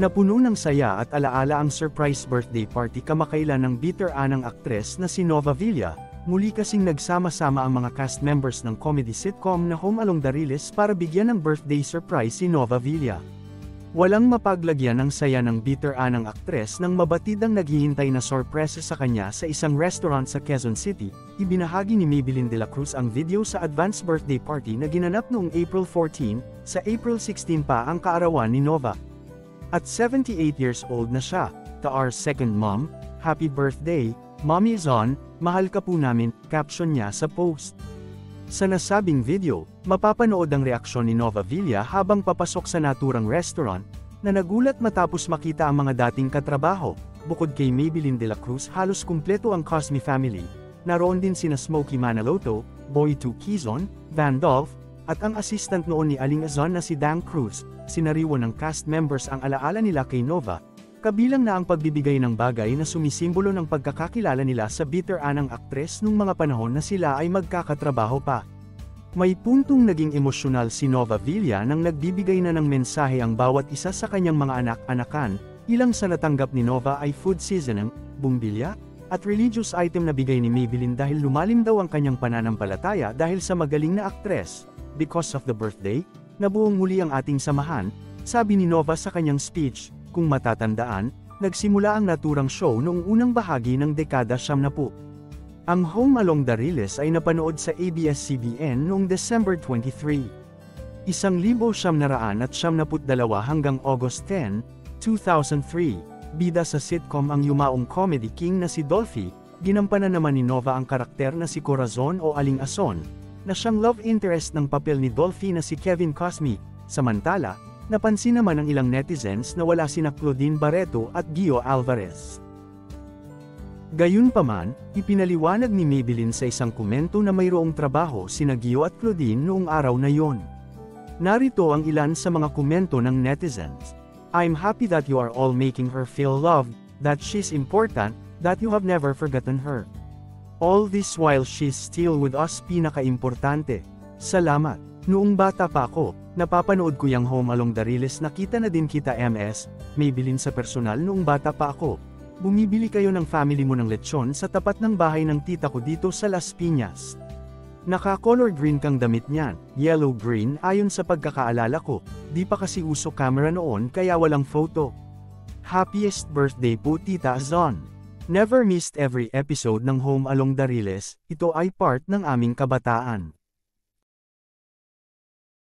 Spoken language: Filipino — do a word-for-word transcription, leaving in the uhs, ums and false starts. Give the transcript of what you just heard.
Napuno ng saya at alaala ang surprise birthday party kamakailan ng veteranang aktres na si Nova Villa. Muli kasing nagsama-sama ang mga cast members ng comedy sitcom na Home Along the Riles para bigyan ng birthday surprise si Nova Villa. Walang mapaglagyan ng saya ng veteranang aktres nang mabatid ang naghihintay na sorpresa sa kanya sa isang restaurant sa Quezon City. Ibinahagi ni Maybelline de la Cruz ang video sa advance birthday party na ginanap noong April fourteen, sa April sixteen pa ang kaarawan ni Nova. At seventy-eight years old na siya, to our second mom, happy birthday, Mommy Zon, mahal ka po namin, caption niya sa post. Sa nasabing video, mapapanood ang reaksyon ni Nova Villa habang papasok sa naturang restaurant, na nagulat matapos makita ang mga dating katrabaho. Bukod kay Maybelline de la Cruz, halos kumpleto ang Cosme family. Naroon din sina Smokey Manaloto, Boy two Quezon, Van Dolph, at ang assistant noon ni Aling Azon na si Dang Cruz. Sinariwan ng cast members ang alaala nila kay Nova, kabilang na ang pagbibigay ng bagay na sumisimbolo ng pagkakakilala nila sa veteranang aktres nung mga panahon na sila ay magkakatrabaho pa. May puntong naging emosyonal si Nova Villa nang nagbibigay na ng mensahe ang bawat isa sa kanyang mga anak-anakan. Ilang sa natanggap ni Nova ay food seasoning, bumbilya, at religious item na bigay ni Maybelline dahil lumalim daw ang kanyang pananampalataya dahil sa magaling na aktres. Because of the birthday, nabuong muli ang ating samahan, sabi ni Nova sa kanyang speech. Kung matatandaan, nagsimula ang naturang show noong unang bahagi ng dekada siyamnapu. Ang Home Along the Riles ay napanood sa A B S C B N noong December twenty-three. Isang libo siyam na raan at siyamnaput dalawa hanggang August ten, two thousand three. Bida sa sitcom ang yumaong comedy king na si Dolphy, ginampanan naman ni Nova ang karakter na si Corazon o Aling Ason, na siyang love interest ng papel ni Dolphy na si Kevin Cosme. Samantala, napansin naman ng ilang netizens na wala sina Claudine Barreto at Gio Alvarez. Gayunpaman, ipinaliwanag ni Maybelline sa isang komento na mayroong trabaho sina Gio at Claudine noong araw na yon. Narito ang ilan sa mga komento ng netizens. I'm happy that you are all making her feel loved, that she's important, that you have never forgotten her. All this while she's still with us, pinaka-importante. Salamat. Noong bata pa ako, napapanood ko yung Home Along the Riles, nakita na din kita M S, Maybelline sa personal noong bata pa ako. Bumibili kayo ng family mo ng lechon sa tapat ng bahay ng tita ko dito sa Las Piñas. Naka-color green kang damit niyan, yellow-green ayon sa pagkakaalala ko, di pa kasi uso camera noon kaya walang photo. Happiest birthday po Tita Zon. Never missed every episode ng Home Along the Riles, ito ay part ng aming kabataan.